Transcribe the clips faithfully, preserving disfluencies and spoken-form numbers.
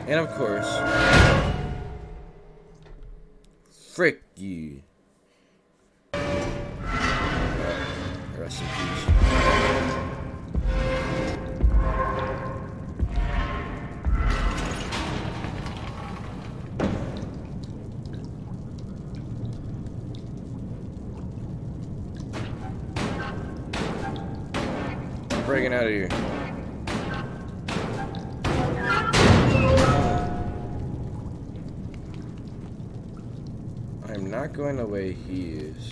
And of course, frick you. Rest in peace. Breaking out of here. I'm not going the way he is.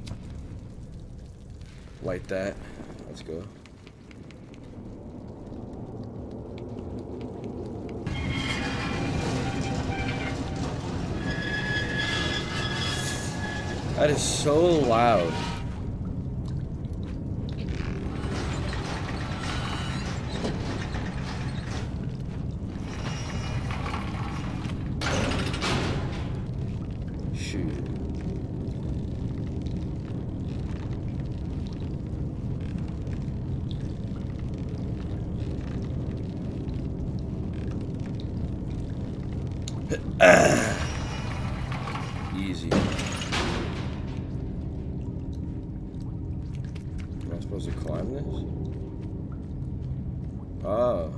Like that. Let's go. That is so loud. Easy. Am I supposed to climb this? Oh.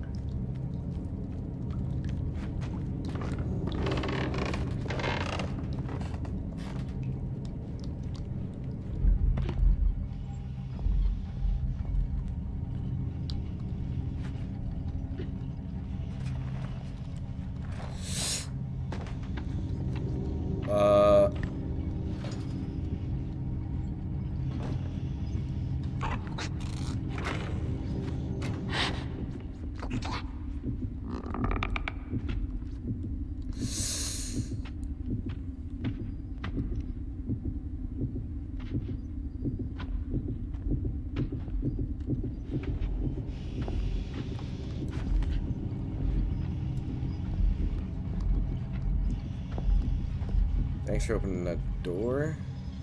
Uh. Thanks for opening that door.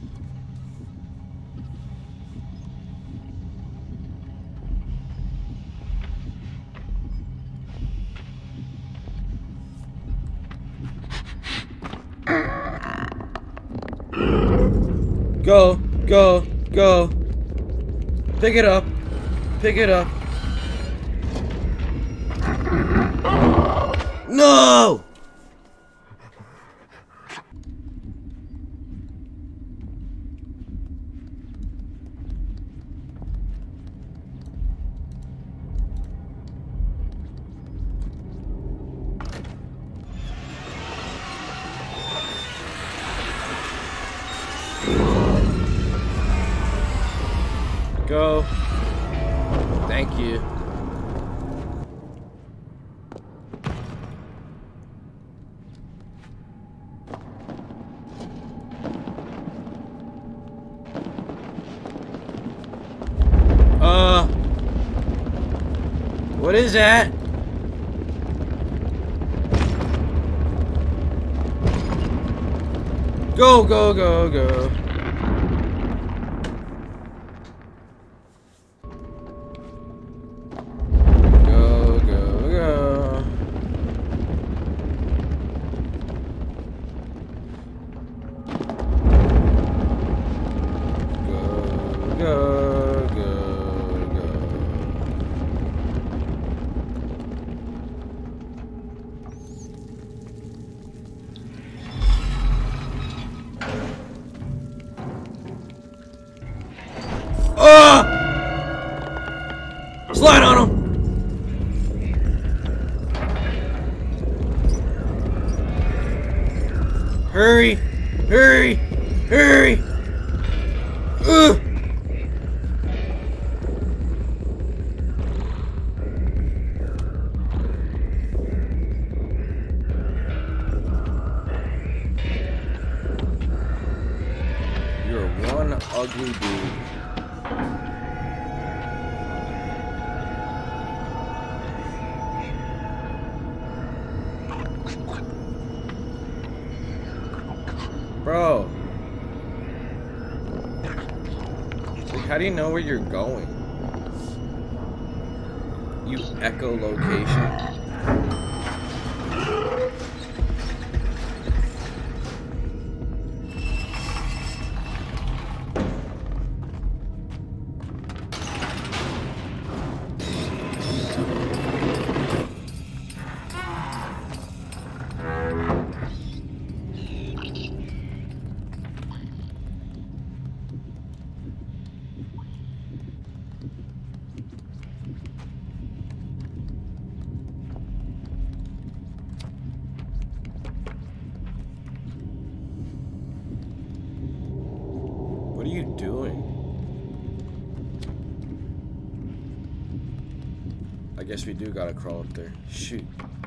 Go, go, go. Pick it up. Pick it up. No! Go. Thank you. Uh. What is that? Go, go, go, go. Go, go, go. Oh! Slide on him! Hurry! Hurry! Hurry! Ugh! You're one ugly dude. Bro. Like, how do you know where you're going? You echolocation. doing? I guess we do gotta crawl up there. Shoot.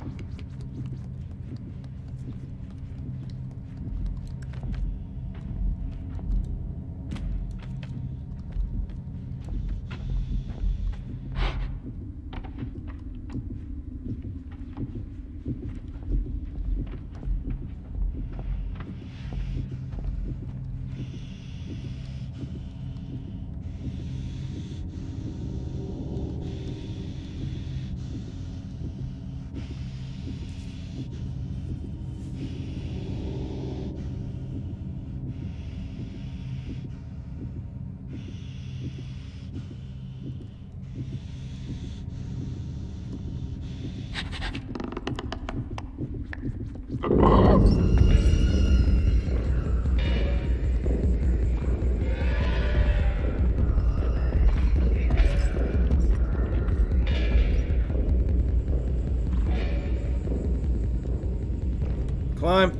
Climb.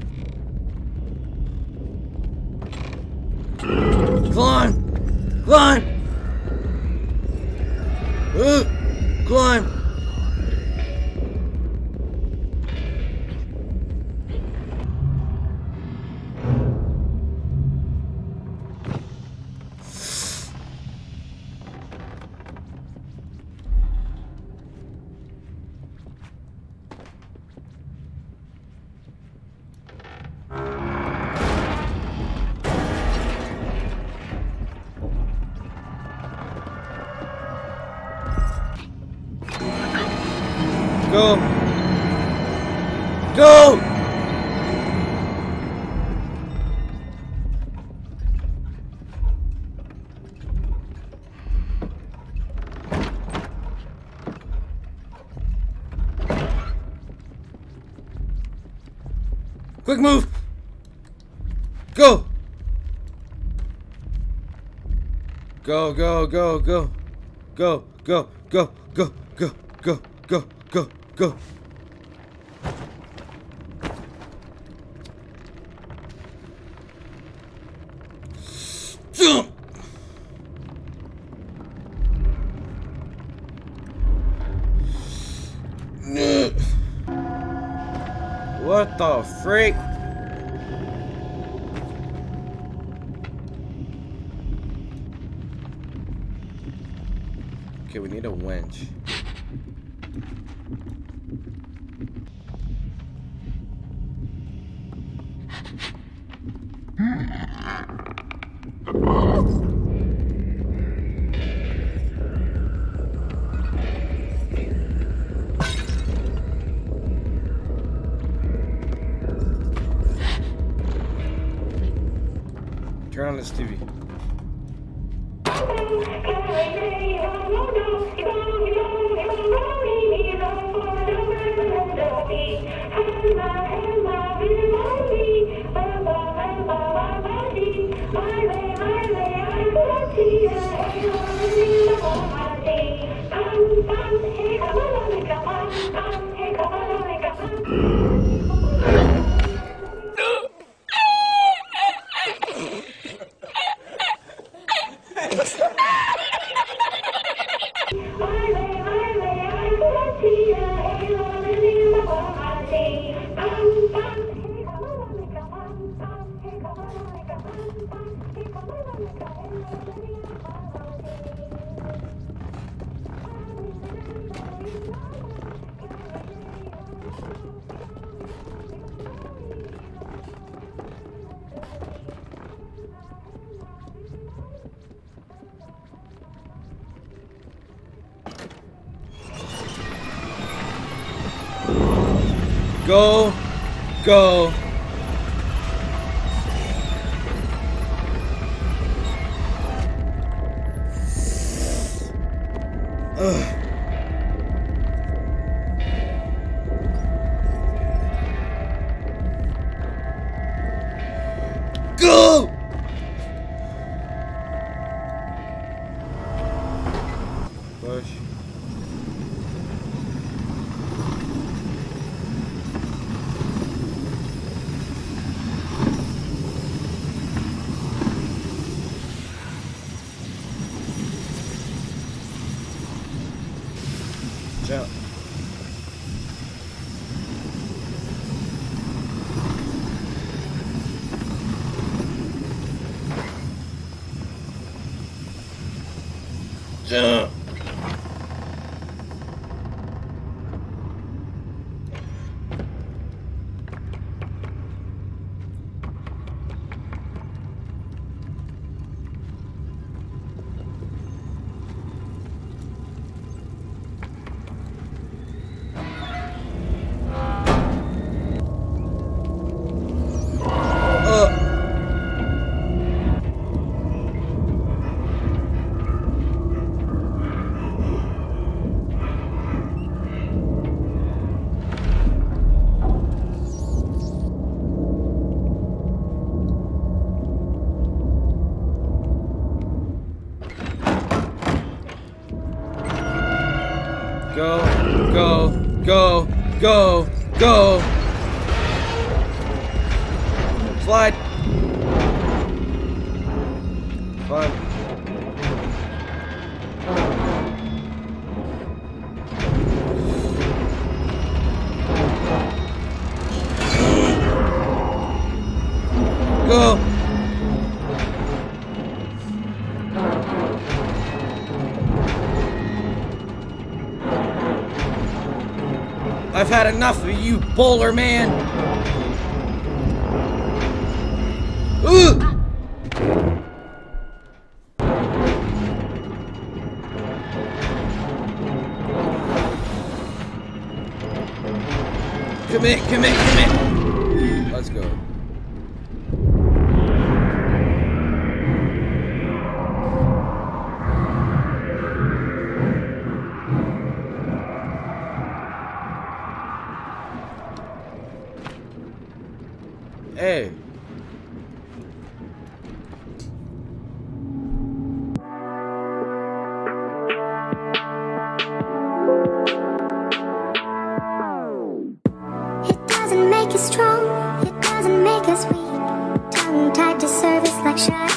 Climb. Climb. Uh, climb. Go! Go! Quick move! Go! Go, go, go, go. Go, go, go, go, go, go, go, go, go. Jump! What the freak? Okay, we need a winch. Turn on this T V. Go, go. Ugh. Go! Push. Go, go, go, go. Slide. Slide. Go. I've had enough of you, bowler man. Ooh. Commit, commit, commit. Let's go. Hey. It doesn't make us strong, it doesn't make us weak. Tongue tied to service like shy.